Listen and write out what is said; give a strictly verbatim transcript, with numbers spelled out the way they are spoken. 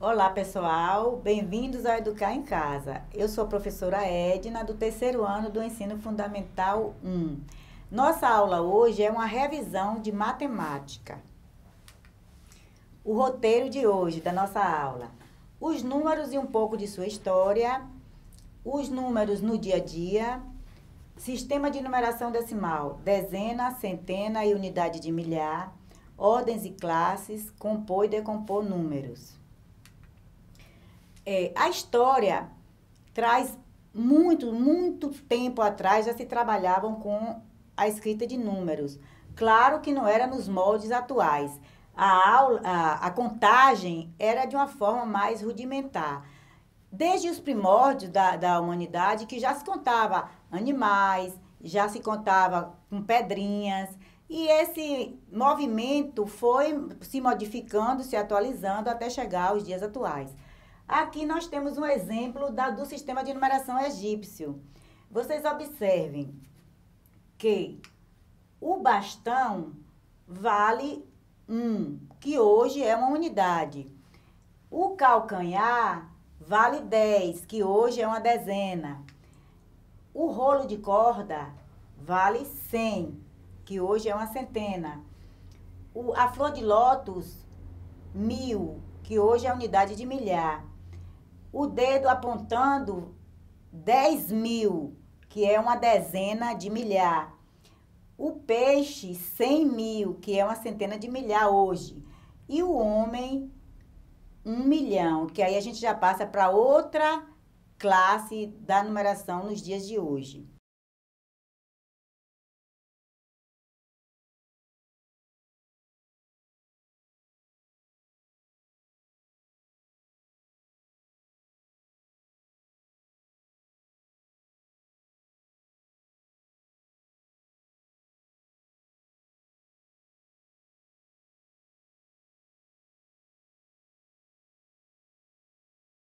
Olá, pessoal. Bem-vindos ao Educar em Casa. Eu sou a professora Edna, do terceiro ano do Ensino Fundamental um. Nossa aula hoje é uma revisão de matemática. O roteiro de hoje da nossa aula: os números e um pouco de sua história, os números no dia a dia, sistema de numeração decimal, dezena, centena e unidade de milhar, ordens e classes, compor e decompor números. É, a história traz muito, muito tempo atrás, já se trabalhavam com a escrita de números. Claro que não era nos moldes atuais. A, aula, a, a contagem era de uma forma mais rudimentar. Desde os primórdios da, da humanidade, que já se contava animais, já se contava com pedrinhas, e esse movimento foi se modificando, se atualizando até chegar aos dias atuais. Aqui nós temos um exemplo da, do sistema de numeração egípcio. Vocês observem que o bastão vale um, que hoje é uma unidade. O calcanhar vale dez, que hoje é uma dezena. O rolo de corda vale cem, que hoje é uma centena. O, a flor de lótus, mil, que hoje é a unidade de milhar. O dedo apontando dez mil, que é uma dezena de milhar. O peixe, cem mil, que é uma centena de milhar hoje. E o homem, um milhão, que aí a gente já passa para outra classe da numeração nos dias de hoje.